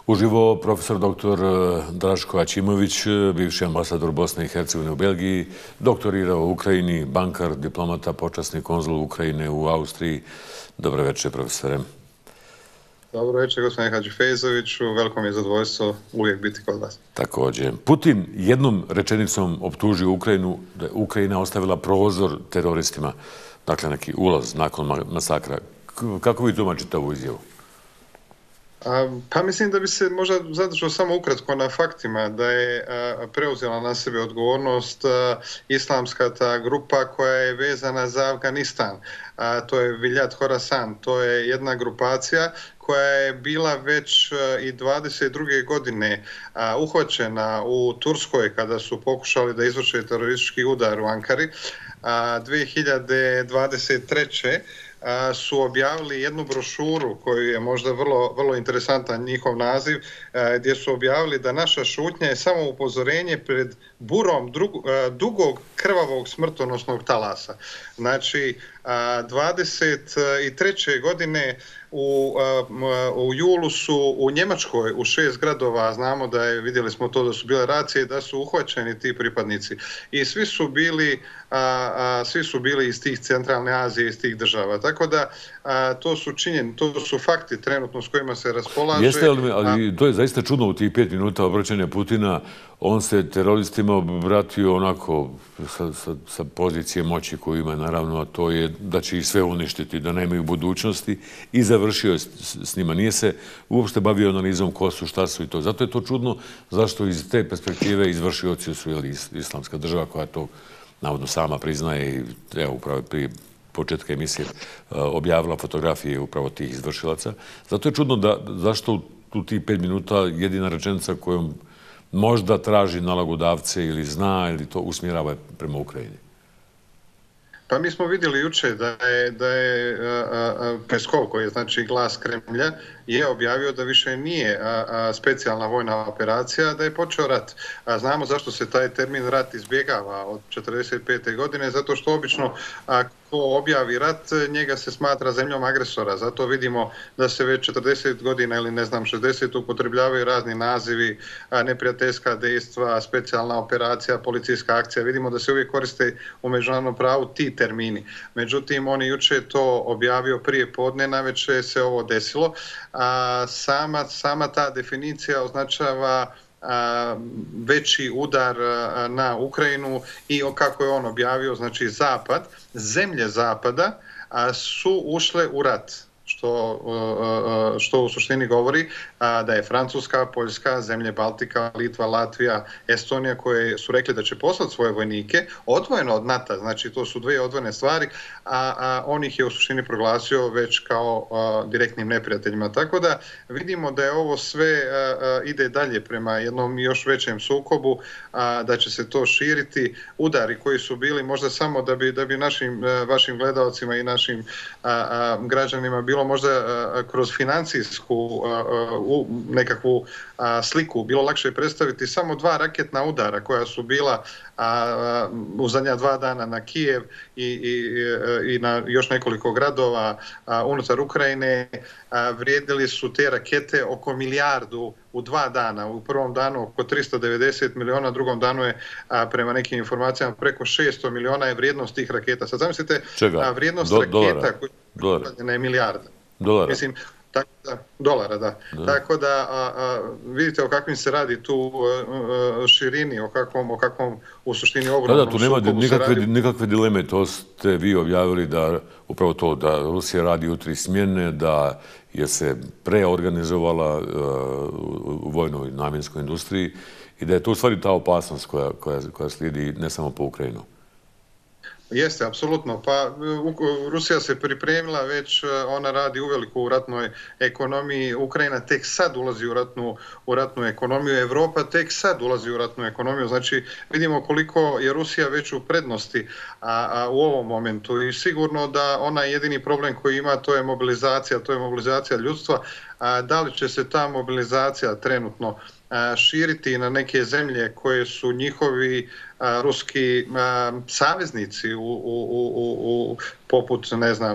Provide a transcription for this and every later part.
Uživo profesor dr. Draško Aćimović, bivši ambasador Bosne i Hercegovine u Belgiji, doktorirao u Ukrajini, bankar, diplomata, počasni konzul Ukrajine u Austriji. Dobro večer, profesore. Dobro večer, gospodine Hadžifezoviću. Veliko mi je zadovoljstvo uvijek biti kod vas. Također. Putin jednom rečenicom optužio Ukrajinu da je Ukrajina ostavila prozor teroristima, dakle neki ulaz nakon masakra. Kako vi tumačite ovu izjavu? Pa mislim da bi se možda zadržao samo ukratko na faktima, da je preuzela na sebe odgovornost islamska ta grupa koja je vezana za Afganistan. To je Vilayat Khorasan, to je jedna grupacija koja je bila već i 22. godine uhvaćena u Turskoj kada su pokušali da izvrše teroristički udar u Ankari. 2023. su objavili jednu brošuru koju je možda vrlo interesantan njihov naziv, gdje su objavili da naša šutnja je samo upozorenje pred burom dugog krvavog smrtonosnog talasa. Znači, 23. godine u julu su u Njemačkoj u 6 gradova, znamo da je, vidjeli smo to da su bile racije, da su uhvaćeni ti pripadnici i svi su bili iz tih centralne Azije, iz tih država. Tako da to su fakti trenutno s kojima se raspolaže. Jeste, ali to je zaista čudno u tih 5 minuta obraćanja Putina. On se teroristima obratio onako sa pozicije moći koju ima, naravno, a to je da će ih sve uništiti, da nemaju budućnosti, i završio je s njima. Nije se uopšte bavio analizom ko su, šta su i to. Zato je to čudno zašto iz te perspektive izvršioci su islamska država koja to navodno sama priznaje i evo upravo prije početka emisije objavila fotografije upravo tih izvršilaca. Zato je čudno zašto u tih 5 minuta jedina rečenica kojom možda traži nalogodavce ili zna ili to usmjerava prema Ukrajini. Pa mi smo vidjeli jučer da je Peskov, koji je znači glas Kremlja, je objavio da više nije specijalna vojna operacija, da je počeo rat. Znamo zašto se taj termin rat izbjegava od 1945. godine, zato što obično ko objavi rat, njega se smatra zemljom agresora. Zato vidimo da se već 40 godina ili 60 upotrebljavaju razni nazivi, neprijateljska dejstva, specijalna operacija, policijska akcija. Vidimo da se uvijek koriste u međunarodnom pravu ti termini. Međutim, on je jučer to objavio prije podne, navečer se ovo desilo. Sama ta definicija označava veći udar na Ukrajinu i kako je on objavio, znači Zapad, zemlje Zapada su ušle u rat. Što u suštini govori da je Francuska, Poljska, zemlje Baltika, Litva, Latvija, Estonija, koje su rekli da će poslati svoje vojnike odvojeno od NATO, znači to su dvije odvojene stvari, a on ih je u suštini proglasio već kao direktnim neprijateljima. Tako da vidimo da je ovo sve ide dalje prema jednom još većem sukobu, da će se to širiti. Udari koji su bili možda samo da bi vašim gledalcima i našim građanima bilo možda kroz financijsku nekakvu sliku bilo lakše predstaviti, samo 2 raketna udara koja su bila u zadnja 2 dana na Kijev i na još nekoliko gradova unutar Ukrajine. Vrijedili su te rakete oko milijardu u 2 dana. U prvom danu oko 390 miliona, drugom danu je prema nekim informacijama preko 600 miliona je vrijednost tih raketa. Sad zamislite vrijednost raketa koja je milijarda. Dolara. Mislim, dolara, da. Tako da vidite o kakvim se radi tu širini, o kakvom u suštini ogromnom sukobu se radi. Da, tu nema nikakve dileme, to ste vi objavili da upravo to, da Rusija radi u 3 smjene, da je se preorganizovala u vojnoj namjenskoj industriji i da je to u stvari ta opasnost koja slijedi ne samo po Ukrajinu. Jeste, apsolutno. Pa Rusija se pripremila već, ona radi uveliko u ratnoj ekonomiji. Ukrajina tek sad ulazi u ratnu ekonomiju. Evropa tek sad ulazi u ratnu ekonomiju. Znači vidimo koliko je Rusija već u prednosti u ovom momentu. I sigurno da onaj jedini problem koji ima to je mobilizacija ljudstva. Da li će se ta mobilizacija trenutno širiti na neke zemlje koje su njihovi ruski saveznici poput, ne znam,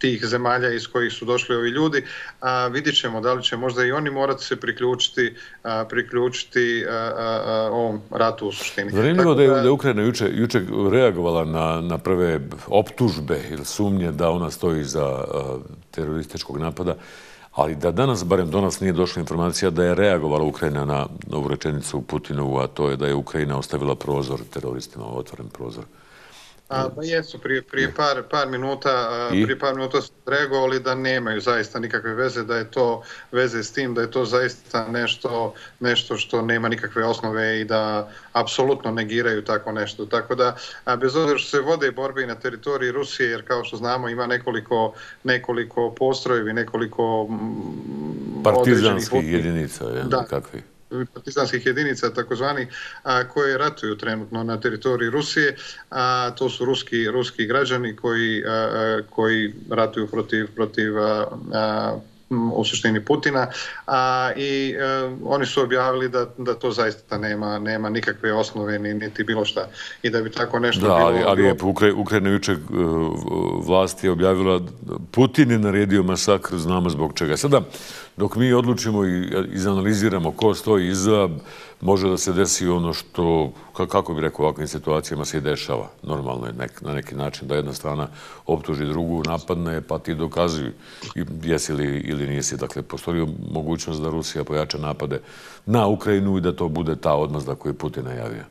tih zemalja iz kojih su došli ovi ljudi. Vidjet ćemo da li će možda i oni morati se priključiti ovom ratu u suštini. Zanimljivo da je Ukrajina juče reagovala na prve optužbe ili sumnje da ona stoji iza terorističkog napada, ali da danas, barem do nas, nije došla informacija da je reagovala Ukrajina na ovu rečenicu Putinovu, a to je da je Ukrajina ostavila prozor teroristima, otvoren prozor. Pa jesu, prije par minuta su reagovali da nemaju zaista nikakve veze, da je to veze s tim, da je to zaista nešto što nema nikakve osnove i da apsolutno negiraju tako nešto. Tako da, bez obzira što se vode borbe i na teritoriji Rusije, jer kao što znamo ima nekoliko postrojbi, nekoliko partizanskih jedinica, kakvi? Partizanskih jedinica takozvani koje ratuju trenutno na teritoriji Rusije, a to su ruski građani koji ratuju protiv u suštini Putina, i oni su objavili da to zaista nema nikakve osnove niti bilo šta i da bi tako nešto bilo... Da, ali je Ukrajina jučer vlast je objavila Putin je naredio masakr, znamo zbog čega. Sada, dok mi odlučimo i izanaliziramo ko stoji iza, može da se desi ono što, kako bi rekao, u ovakvim situacijama se i dešava. Normalno je na neki način da jedna strana optuži drugu, napadne, pa ti dokazuju jesi li ili nisi. Dakle, postoji mogućnost da Rusija pojača napade na Ukrajinu i da to bude ta odmazda koju je Putin najavio.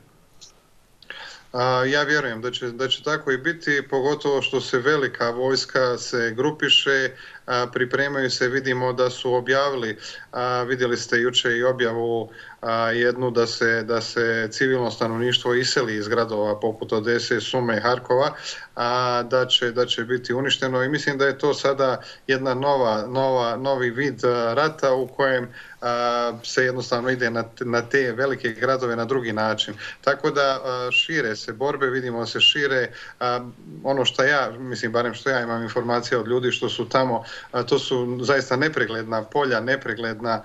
Ja vjerujem da će tako i biti, pogotovo što se velika vojska se grupiše, pripremaju se, vidimo da su objavili, vidjeli ste juče i objavu jednu da se civilno stanovništvo iseli iz gradova poput Odese, Sume, Harkova, da će biti uništeno i mislim da je to sada jedna novi vid rata u kojem se jednostavno ide na te velike gradove na drugi način. Tako da šire se borbe, vidimo da se šire. Ono što barem što ja imam informacije od ljudi što su tamo, to su zaista nepregledna polja, nepregledna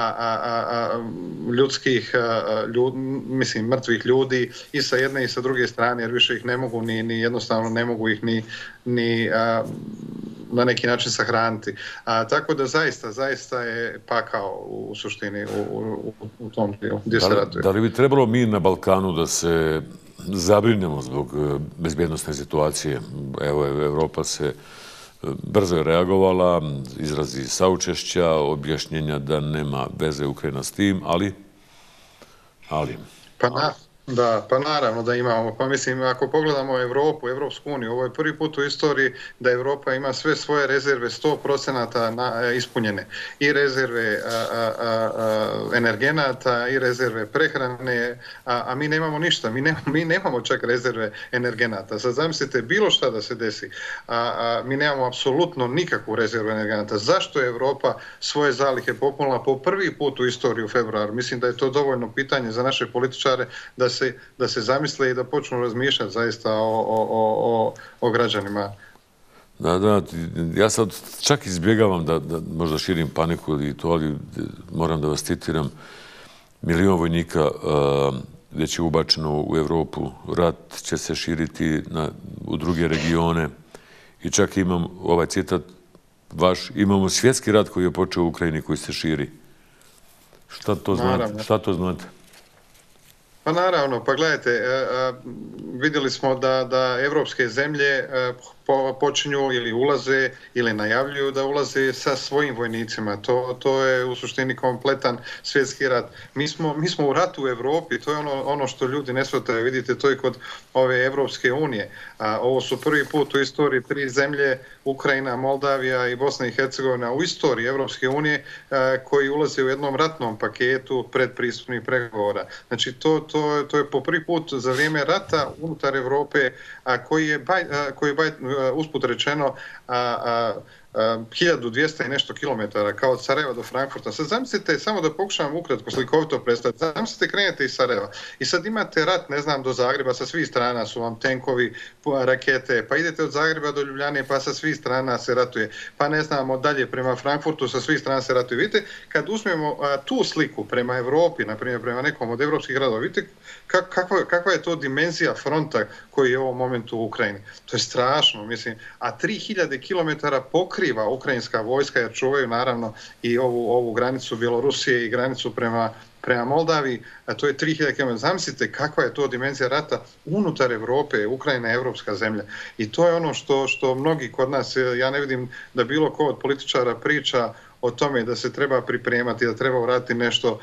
mrtvih ljudi i sa jedne i sa druge strane, jer više ih ne mogu ni jednostavno ne mogu ih ni na neki način sahraniti. Tako da zaista je pakao u suštini u tom dijelu gdje se ratuje. Da li bi trebalo mi na Balkanu da se zabrinemo zbog bezbjednosne situacije? Evo, Evropa se brzo je reagovala, izrazi saučešća, objašnjenja da nema veze Ukrajina s tim, ali... Pa naravno da imamo. Pa mislim, ako pogledamo Evropsku uniju, ovo je prvi put u istoriji da Evropa ima sve svoje rezerve 100% ispunjene. I rezerve energenata, i rezerve prehrane, a mi nemamo ništa. Mi nemamo čak rezerve energenata. Sad zamislite bilo šta da se desi. Mi nemamo apsolutno nikakvu rezervu energenata. Zašto je Evropa svoje zalihe popunila po prvi put u istoriji u februaru? Mislim da je to dovoljno pitanje za naše političare da se zamisle i da počnu razmišljati zaista o građanima. Da, ja sad čak izbjegavam da možda širim paniku ili to, ali moram da vas citiram. 1 milion vojnika već je ubačeno u Evropu, rat će se širiti u druge regione i čak imam ovaj citat vaš, imamo svjetski rat koji je počeo u Ukrajini koji se širi. Šta to znate? Pa naravno, pa gledajte, vidjeli smo da evropske zemlje počinju ili ulaze ili najavljuju da ulaze sa svojim vojnicima. To je u suštini kompletan svjetski rat. Mi smo u ratu u Evropi, to je ono što ljudi ne shvataju. Vidite, to je kod ove Evropske unije. Ovo su prvi put u istoriji 3 zemlje, Ukrajina, Moldavija i Bosna i Hercegovina, u istoriji Evropske unije koji ulaze u jednom ratnom paketu predpristupnih pregovora. Znači, to je po prvi put za vrijeme rata unutar Evrope koji je usput rečeno 1200 i nešto kilometara, kao od Sarajeva do Frankfurta. Sad zamislite, samo da pokušavam ukratko slikovito predstaviti, zamislite krenete iz Sarajeva i sad imate rat, ne znam, do Zagreba, sa svih strana su vam tenkovi, rakete, pa idete od Zagreba do Ljubljane, pa sa svih strana se ratuje, pa ne znamo, dalje prema Frankfurtu, sa svih strana se ratuje. Vidite, kad uzmemo tu sliku prema Evropi, na primjer prema nekom od evropskih gradova, vidite kakva je to dimenzija fronta koji je u ovom momentu u Ukrajini. To je strašno, mislim, a 3000 km pokriva ukrajinska vojska, jer čuvaju naravno i ovu granicu Bjelorusije i granicu prema Moldaviji, a to je 3000 km. Zamislite kakva je to dimenzija rata unutar Evrope. Ukrajina je evropska zemlja. I to je ono što mnogi kod nas, ja ne vidim da bilo ko od političara priča o tome da se treba pripremati, da treba uraditi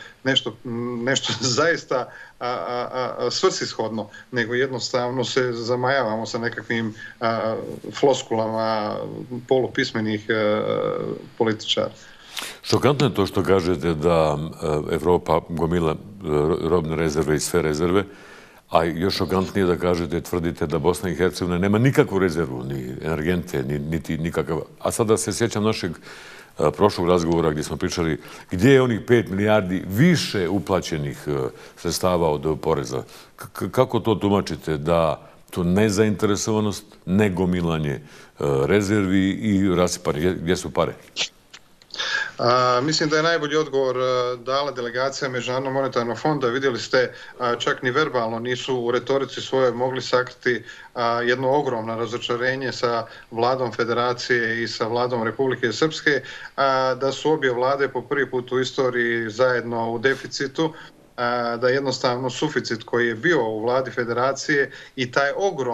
nešto zaista svrsishodno, nego jednostavno se zamajavamo sa nekakvim floskulama polupismenih političara. Šokantno je to što kažete da Evropa gomila robne rezerve i sve rezerve, a još šokantnije da kažete, tvrdite da Bosna i Hercegovina nema nikakvu rezervu, ni energente, niti nikakav. A sada se sjećam našeg prošlog razgovora gdje smo pričali gdje je onih 5 milijardi više uplaćenih sredstava od poreza. Kako to tumačite da to nezainteresovanost, negomilanje rezervi i rasipanje? Gdje su pare? Mislim da je najbolji odgovor dala delegacija Međunarodnog monetarnog fonda. Vidjeli ste, čak ni verbalno nisu u retorici svoje mogli sakriti jedno ogromno razočarenje sa vladom Federacije i sa vladom Republike Srpske, da su obje vlade po prvi put u istoriji zajedno u deficitu, da jednostavno suficit koji je bio u vladi Federacije i taj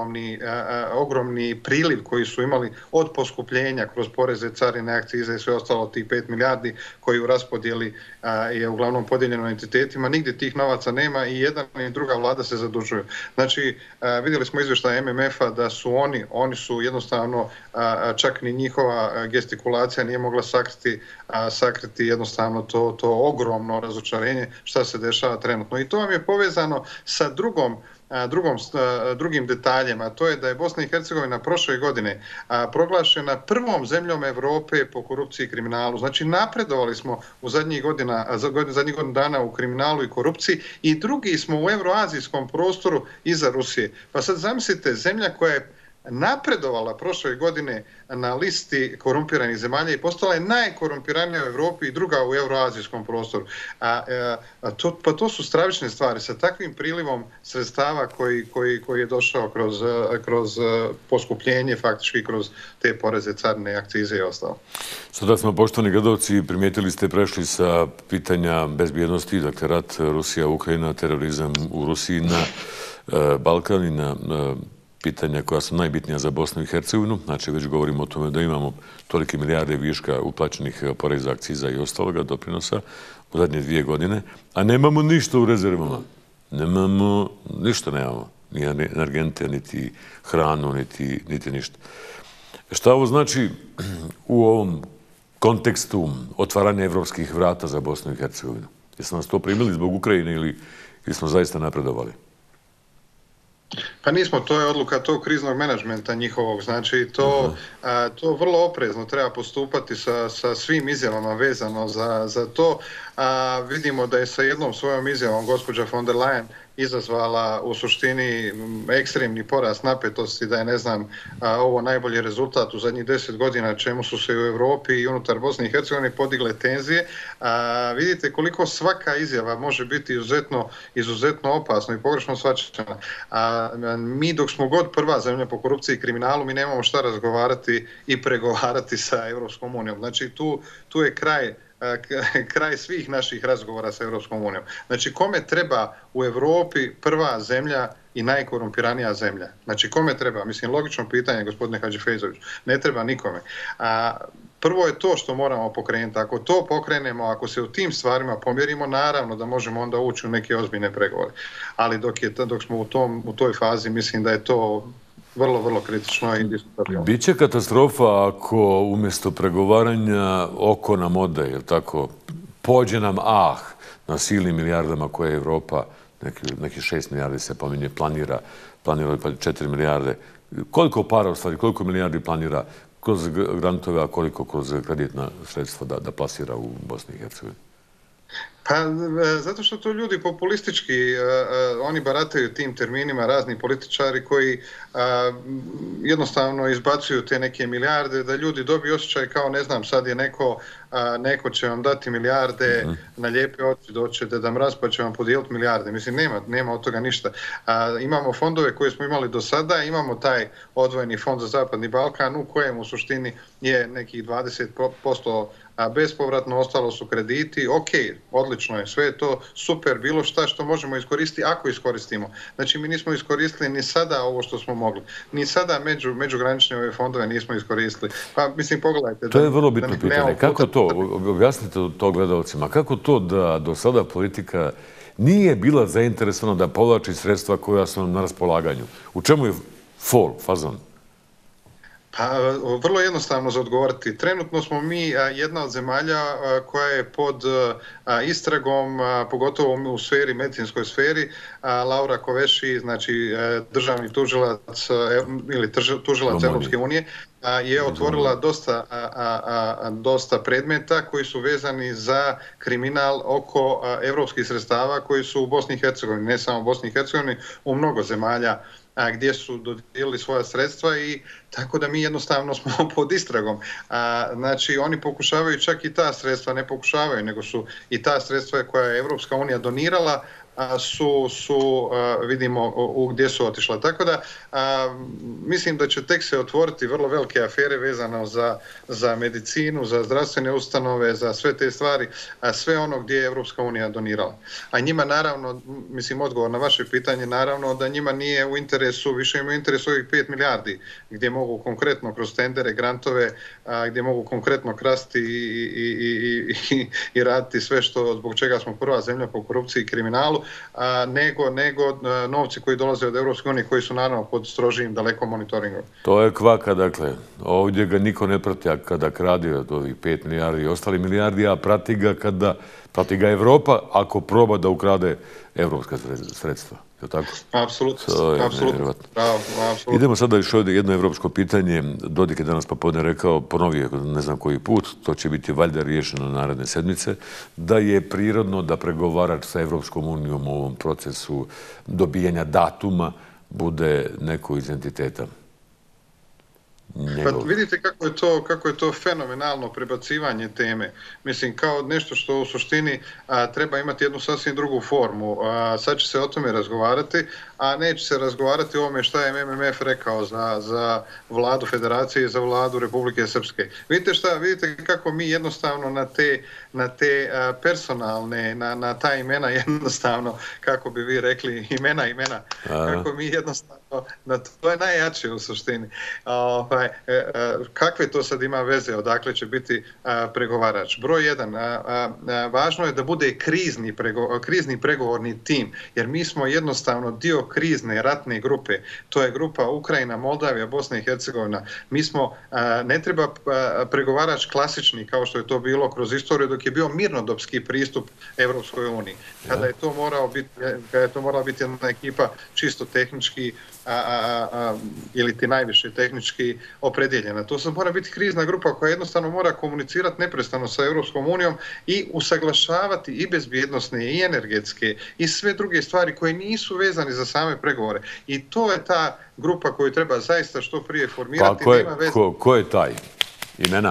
ogromni priliv koji su imali od poskupljenja kroz poreze, carine, akcize i sve ostalo, tih 5 milijardi koji u raspodjeli je uglavnom podijeljeno entitetima, nigdje tih novaca nema i jedna i druga vlada se zadužuju. Znači, vidjeli smo izvještaj MMF-a da su oni su jednostavno, čak ni njihova gestikulacija nije mogla sakriti jednostavno to ogromno razočarenje šta se dešava trenutno. I to vam je povezano sa drugim detaljima, to je da je Bosna i Hercegovina prošle godine proglašena prvom zemljom Evrope po korupciji i kriminalu. Znači, napredovali smo u zadnjih godinu dana u kriminalu i korupciji i drugi smo u euroazijskom prostoru iza Rusije. Pa sad zamislite, zemlja koja je napredovala prošle godine na listi korumpiranih zemalja i postala je najkorumpiranija u Evropi i druga u euroazijskom prostoru. Pa to su stravične stvari sa takvim prilivom sredstava koji je došao kroz poskupljenje, faktički kroz te poreze, carine, akcize i ostalo. Sada smo, poštovani gledalci, primijetili ste prešli sa pitanja bezbjednosti, dakle rat Rusija, Ukrajina, terorizam u Rusiji na Balkan i na pitanja koja su najbitnija za Bosnu i Hercegovinu. Znači, već govorimo o tome da imamo tolike milijarde viška uplaćenih poreza, akciza i ostaloga doprinosa u zadnje 2 godine, a nemamo ništa u rezervama. Ništa nemamo. Ni energente, niti hranu, niti ništa. Šta ovo znači u ovom kontekstu otvaranja evropskih vrata za Bosnu i Hercegovinu? Jesmo nas to primili zbog Ukrajine ili smo zaista napredovali? Pa nismo, to je odluka tog kriznog menadžmenta njihovog, znači to vrlo oprezno treba postupati sa svim izjavama vezano za to. Vidimo da je sa jednom svojom izjavom gospođa von der Leyen izazvala u suštini ekstremni porast napetosti, da je, ne znam, ovo najbolji rezultat u zadnjih 10 godina, čemu su se u Evropi i unutar Bosne i Hercegovine podigle tenzije. Vidite koliko svaka izjava može biti izuzetno opasno i pogrešno shvaćena. Mi dok smo god prva zemlja po korupciji i kriminalu, mi nemamo šta razgovarati i pregovarati sa Europskom unijom. Znači tu je kraj svih naših razgovora sa Europskom unijom. Znači, kome treba u Evropi prva zemlja i najkorumpiranija zemlja? Znači, kome treba? Mislim, logično pitanje, gospodine Hadžifejzović. Ne treba nikome. Prvo je to što moramo pokrenuti. Ako to pokrenemo, ako se u tim stvarima pomjerimo, naravno da možemo onda ući u neke ozbiljne pregovore. Ali dok smo u toj fazi, mislim da je to vrlo kritično i diskutabilno. Biće katastrofa ako umjesto pregovaranja oko nam ode, jer tako, pođe nam na silnim milijardama koje je Evropa, neki 6 milijardi se pominje, planira pa 4 milijarde. Koliko para, u stvari, koliko milijardi planira, kroz grantove, a koliko kroz kreditna sredstva da plasira u Bosni i Hercegovini? Pa, zato što to ljudi populistički, oni barataju tim terminima, razni političari koji jednostavno izbacuju te neke milijarde, da ljudi dobiju osjećaj kao, ne znam, sad je neko će vam dati milijarde na lijepe oči, doće Deda Mraz pa će vam podijeliti milijarde. Mislim, nema od toga ništa. Imamo fondove koje smo imali do sada, imamo taj odvojeni fond za Zapadni Balkan u kojem u suštini je nekih 20% bespovratno, ostalo su krediti. Ok, odlično je, sve je to super, bilo šta što možemo iskoristiti ako iskoristimo. Znači, mi nismo iskoristili ni sada ovo što smo mogli. Ni sada međugranične ove fondove nismo iskoristili. Pa, mislim, pogledajte. To je vrlo bitno pitanje. Kako to, objasnite to gledalcima, kako to da do sada politika nije bila zainteresovana da povlači sredstva koja su nam na raspolaganju? U čemu je fazon? Pa, vrlo jednostavno za odgovoriti. Trenutno smo mi jedna od zemalja koja je pod istragom, pogotovo u sferi, medicinskoj sferi. Laura Koveši, znači državni tužilac ili tužilac Europske unije, je otvorila dosta predmeta koji su vezani za kriminal oko evropskih sredstava koji su u Bosni i Hercegovini, ne samo u Bosni i Hercegovini, u mnogo zemalja gdje su dodijelili svoja sredstva i tako da mi jednostavno smo pod istragom. Znači, oni pokušavaju čak i ta sredstva, ne pokušavaju, nego su i ta sredstva koja je Evropska unija donirala, vidimo gdje su otišla. Tako da mislim da će tek se otvoriti vrlo velike afere vezano za medicinu, za zdravstvene ustanove, za sve te stvari, sve ono gdje je Evropska unija donirala. A njima naravno, mislim, odgovor na vaše pitanje, naravno da njima nije u interesu, više im u interesu ovih 5 milijardi, gdje mogu konkretno kroz tendere, grantove, gdje mogu konkretno krasti i raditi sve zbog čega smo prva zemlja po korupciji i kriminalu, nego novci koji dolaze od Evropske unije, koji su naravno pod strožijim daleko monitoringom. To je kvaka, dakle. Ovdje ga niko ne prati, a kada krade od ovih 5 milijardi i ostali milijardi, a prati ga Evropa ako proba da ukrade evropska sredstva. Je tako? Apsolutno. Idemo sada još ovdje jedno evropsko pitanje. Dodik je danas popodne rekao, ponovio ne znam koji put, to će biti valjda riješeno naredne sedmice, da je prirodno da pregovarač sa Evropskom unijom u ovom procesu dobijanja datuma bude neko iz entiteta. Pa vidite kako je to fenomenalno prebacivanje teme. Mislim, kao nešto što u suštini treba imati jednu sasvim drugu formu. Sad će se o tome razgovarati, a neće se razgovarati o ovome šta je MMF rekao za vladu Federacije i za vladu Republike Srpske. Vidite kako mi jednostavno na te personalne, na ta imena jednostavno, kako bi vi rekli, imena, kako mi jednostavno, to je najjače u suštini. Kakve to sad ima veze, odakle će biti pregovarač? Broj 1, važno je da bude krizni pregovorni tim, jer mi smo jednostavno dio krizne ratne grupe. To je grupa Ukrajina, Moldavija, Bosna i Hercegovina. Mi smo, ne treba pregovarač klasični, kao što je to bilo kroz istoriju, dok je bio mirnodopski pristup Evropskoj uniji. Kada je to morala biti jedna ekipa čisto tehnički ili ti najviše tehnički opredjeljena. To sad mora biti krizna grupa koja jednostavno mora komunicirati neprestano sa Evropskom unijom i usaglašavati i bezbjednosne i energetske i sve druge stvari koje nisu vezane za same pregovore. I to je ta grupa koju treba zaista što prije formirati. Pa ko je taj? Imena?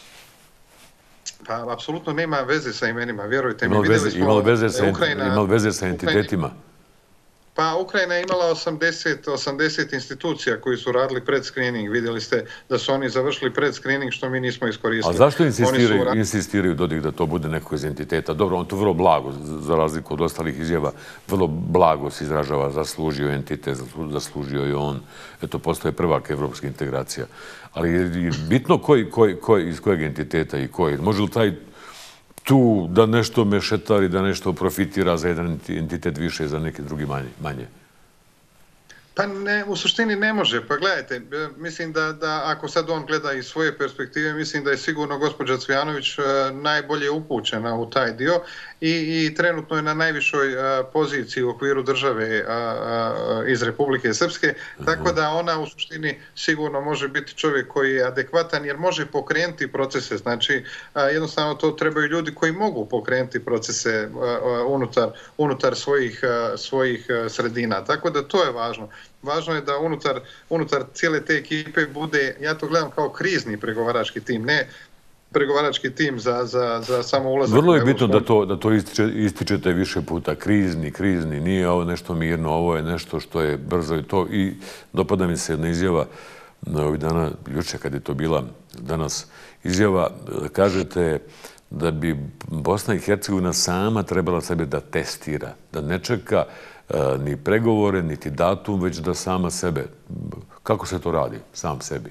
Pa, apsolutno nema veze sa imenima, vjerujte mi. Imalo veze sa entitetima? Pa Ukrajina je imala 80 institucija koji su radili predscreening. Vidjeli ste da su oni završili predscreening što mi nismo iskoristili. A zašto insistiraju Dodik da to bude neko iz entiteta? Dobro, on to vrlo blago, za razliku od ostalih izjava, vrlo blago se izražava, zaslužio entitet, zaslužio je on. Eto, postoje prvak evropske integracija. Ali je bitno iz kojeg entiteta i koji. Može li taj tu da nešto mešetari, da nešto profitira za jedan entitet više, za neki drugi manje? Pa ne, u suštini ne može. Pa gledajte, mislim da ako sad on gleda iz svoje perspektive, mislim da je sigurno gospođa Cvijanović najbolje upućena u taj dio i trenutno je na najvišoj poziciji u okviru države iz Republike Srpske, tako da ona u suštini sigurno može biti čovjek koji je adekvatan jer može pokrenuti procese. Znači, jednostavno to trebaju ljudi koji mogu pokrenuti procese unutar svojih sredina. Tako da to je važno. Važno je da unutar cijele te ekipe bude, ja to gledam kao krizni pregovarački tim, ne pregovarački tim za samo ulazak. Vrlo je bitno da to ističete više puta. Krizni, nije ovo nešto mirno, ovo je nešto što je brzo i to. I dopada mi se jedna izjava ovih dana, juče kad je to bila danas izjava, kažete da bi Bosna i Hercegovina sama trebala sebe da testira, da ne čeka ni pregovore, niti datum, već da sama sebe. Kako se to radi, sam sebi?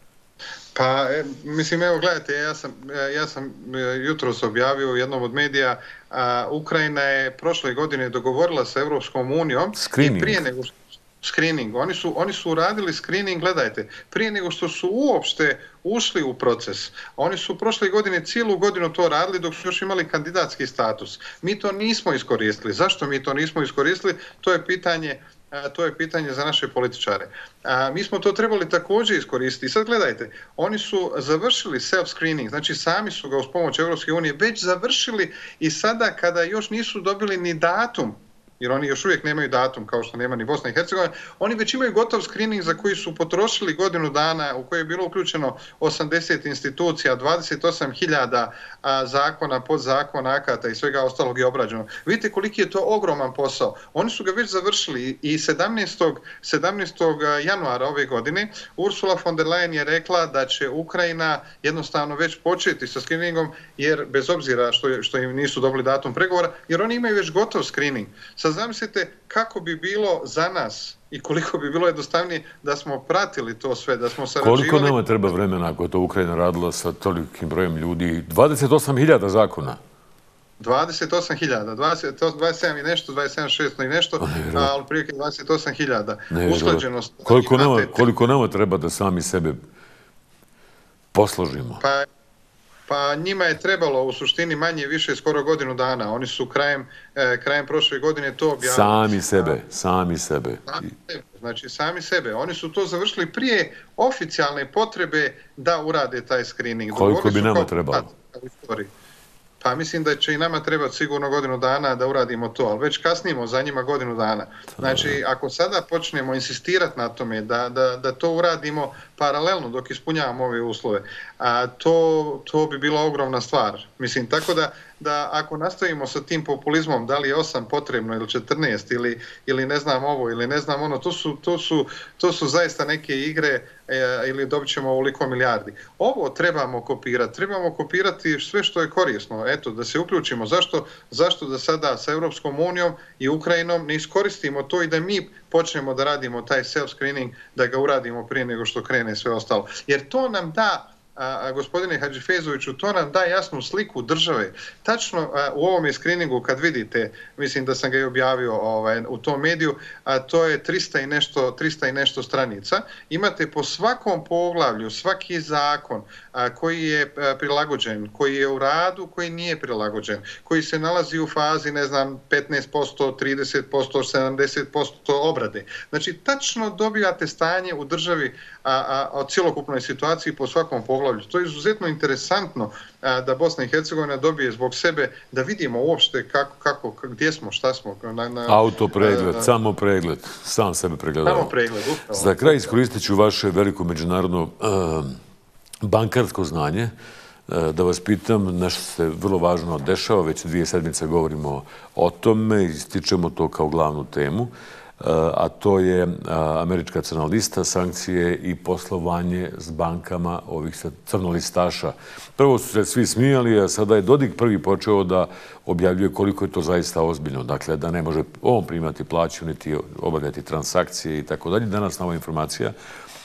Pa, mislim, evo, gledajte, ja sam jutros objavio u jednom od medija, Ukrajina je prošle godine dogovorila sa Europskom unijom i prije nego screening. Oni su uradili screening, gledajte, prije nego što su uopšte ušli u proces. Oni su prošle godine cijelu godinu to radili dok su još imali kandidatski status. Mi to nismo iskoristili. Zašto mi to nismo iskoristili? To je pitanje za naše političare. Mi smo to trebali također iskoristiti. I sad gledajte, oni su završili self-screening, znači sami su ga uz pomoć Europske unije već završili i sada kada još nisu dobili ni datum, jer oni još uvijek nemaju datum kao što nema ni Bosna i Hercegovina, oni već imaju gotov screening za koji su potrošili godinu dana u koje je bilo uključeno 80 institucija, 28.000 zakona, podzakona, akata i svega ostalog je obrađeno. Vidite koliki je to ogroman posao. Oni su ga već završili i 17. januara ove godine Ursula von der Leyen je rekla da će Ukrajina jednostavno već početi sa screeningom, jer bez obzira što im nisu dobili datum pregovora, jer oni imaju već gotov screening. Sad zamislite kako bi bilo za nas i koliko bi bilo jednostavnije da smo pratili to sve, da smo sarađivali. Koliko nama treba vremena ako je to Ukrajina radila sa tolikim brojem ljudi? 28.000 zakona. 28.000, 27 i nešto, 27.600 i nešto, ali prilike 28.000. Usklađenost. Koliko nama treba da sami sebe posložimo? Pa njima je trebalo u suštini manje više skoro godinu dana. Oni su krajem prošle godine to objavili. Sami sebe. Znači sami sebe. Oni su to završili prije oficijalne potrebe da urade taj screening. Koliko bi nama trebalo? Pa mislim da će i nama trebati sigurno godinu dana da uradimo to, ali već kasnimo za njima godinu dana. Znači, ako sada počnemo insistirati na tome da to uradimo paralelno dok ispunjavamo ove uslove, to bi bila ogromna stvar. Mislim, tako da ako nastavimo sa tim populizmom, da li je 8 potrebno ili 14 ili ne znam ovo ili ne znam ono, to su zaista neke igre ili dobit ćemo ovoliko milijardi. Ovo trebamo kopirati sve što je korisno. Eto, da se uključimo. Zašto da sada sa Europskom unijom i Ukrajinom ne iskoristimo to i da mi počnemo da radimo taj self-screening, da ga uradimo prije nego što krene sve ostalo. Jer to nam da, gospodine Hadžifezoviću, to nam da jasnu sliku države. Tačno u ovome screeningu kad vidite, mislim da sam ga i objavio u tom mediju, to je 300 i nešto stranica. Imate po svakom poglavlju, svaki zakon koji je prilagođen, koji je u radu, koji nije prilagođen, koji se nalazi u fazi, ne znam, 15%, 30%, 70% obrade. Znači, tačno dobivate stanje u državi o cjelokupnoj situaciji po svakom poglavlju. To je izuzetno interesantno da Bosna i Hercegovina dobije zbog sebe, da vidimo uopšte gdje smo, šta smo. Autopregled, samo pregled, sam sebe pregledao. Samo pregled, upravo. Za kraj iskoristit ću vaše veliko međunarodno bankarsko znanje, da vas pitam, nešto se vrlo važno dešava, već 2 sedmice govorimo o tome, ističemo to kao glavnu temu, a to je američka crna lista, sankcije i poslovanje s bankama ovih crnolistaša. Prvo su se svi smijali, a sada je Dodik prvi počeo da objavljuje koliko je to zaista ozbiljno. Dakle, da ne može on primati plaću, niti obavljati transakcije i tako dalje. Danas nova informacija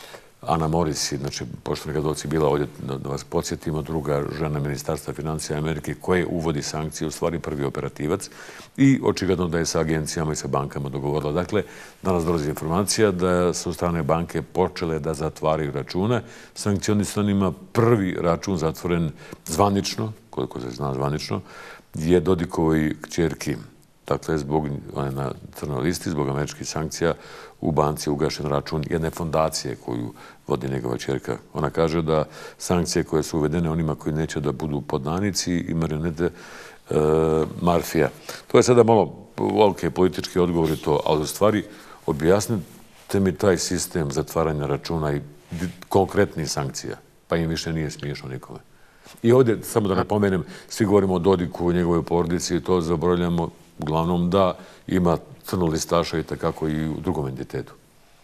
Ana Morisi, znači poštovani gledalci, bila ovdje, da vas podsjetimo, druga žena Ministarstva financija Amerike koje uvodi sankcije, u stvari prvi operativac i očigledno da je sa agencijama i sa bankama dogovorila. Dakle, danas dolazi informacija da su strane banke počele da zatvaraju račune sankcionisanima. Prvi račun zatvoren zvanično, koliko se zna zvanično, je Dodikovoj kćerki. Dakle, zbog one na crnoj listi, zbog američkih sankcija, u banci je ugašen račun jedne fondacije koju vodi njegova ćerka. Ona kaže da sankcije koje su uvedene onima koji neće da budu podanici i marionete mafija. To je sada malo velike politički odgovori to, ali u stvari objasnite mi taj sistem zatvaranja računa i konkretnih sankcija, pa im više nije smiješno nikome. I ovdje, samo da napomenem, svi govorimo o Dodiku, o njegovoj porodici i to zaboravljamo uglavnom da ima crnolistaša i takako i u drugom entitetu.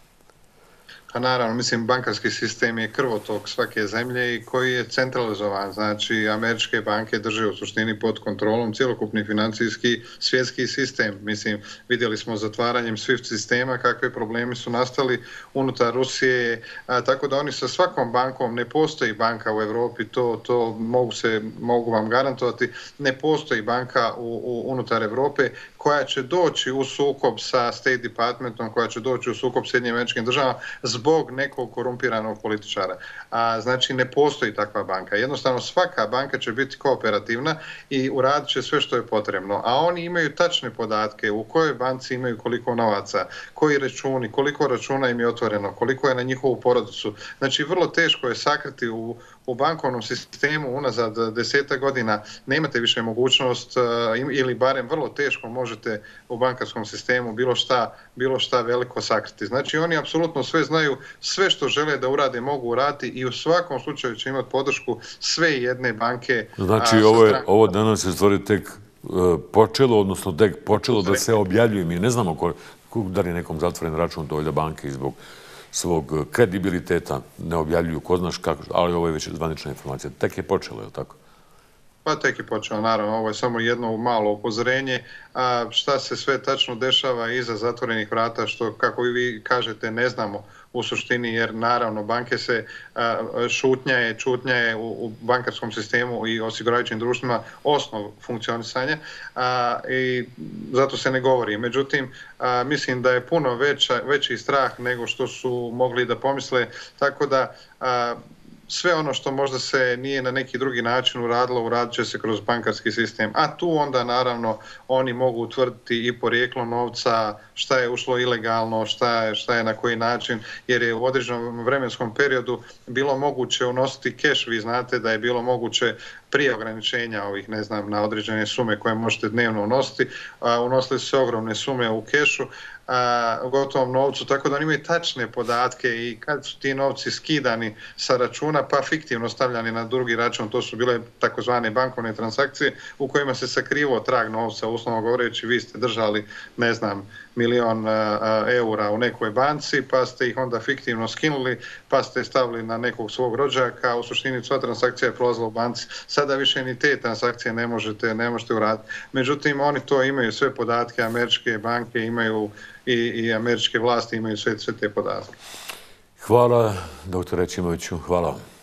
Pa naravno, mislim, bankarski sistem je krvotok svake zemlje i koji je centralizovan. Znači, američke banke drže u suštini pod kontrolom cjelokupni financijski svjetski sistem. Mislim, vidjeli smo zatvaranjem SWIFT sistema kakve problemi su nastali unutar Rusije, tako da oni sa svakom bankom, ne postoji banka u Europi, to mogu vam garantovati, ne postoji banka unutar Europe koja će doći u sukob sa State Departmentom, koja će doći u sukob s Sjedinjenim Američkim Državama zbog nekog korumpiranog političara. Znači, ne postoji takva banka. Jednostavno, svaka banka će biti kooperativna i uradit će sve što je potrebno. A oni imaju tačne podatke u kojoj banci imaju koliko novaca, koji računi, koliko računa im je otvoreno, koliko je na njihovu porodicu. Znači, vrlo teško je sakriti u bankovnom sistemu unazad 10 godina. Nemate više mogućnost ili barem vrlo teško možete u bankarskom sistemu bilo šta veliko sakriti. Znači, oni apsolutno sve znaju, sve što žele da urade mogu uraditi i u svakom slučaju će imati podršku sve jedne banke. Znači, ovo danas je stvari tek počelo, odnosno tek počelo da se objavljuje. Mi ne znamo da li je nekom zatvoren račun dovoljda banke i zbog svog kredibiliteta ne objavljuju, ko znaš kako, ali ovo je već zvanična informacija. Tek je počelo, je li tako? Pa tek je počelo, naravno. Ovo je samo jedno malo upozorenje. Šta se sve tačno dešava iza zatvorenih vrata, što, kako vi kažete, ne znamo u suštini, jer naravno banke se čutnja je u bankarskom sistemu i osiguravajućim društvima osnov funkcionisanja i zato se ne govori. Međutim, mislim da je puno veći strah nego što su mogli da pomisle, tako da sve ono što možda se nije na neki drugi način uradilo, uradit će se kroz bankarski sistem. A tu onda naravno oni mogu utvrditi i porijeklo novca, šta je ušlo ilegalno, šta je na koji način, jer je u određenom vremenskom periodu bilo moguće unositi keš. Vi znate da je bilo moguće prije ograničenja ovih, ne znam, na određene sume koje možete dnevno unositi. Unosili se ogromne sume u kešu, u gotovom novcu, tako da oni imaju tačne podatke i kad su ti novci skidani sa računa pa fiktivno stavljani na drugi račun, to su bile takozvane bankovne transakcije u kojima se sakrivo trag novca, uslovno govoreći, vi ste držali, ne znam, 1.000.000 eura u nekoj banci, pa ste ih onda fiktivno skinuli, pa ste stavili na nekog svog rođaka, u suštini sva transakcija je prolazila u banci. Sada više ni te transakcije ne možete uraditi. Međutim, oni to imaju sve podatke, američke banke imaju i američke vlasti imaju sve te podatke. Hvala, dr. Ćimoviću, hvala vam.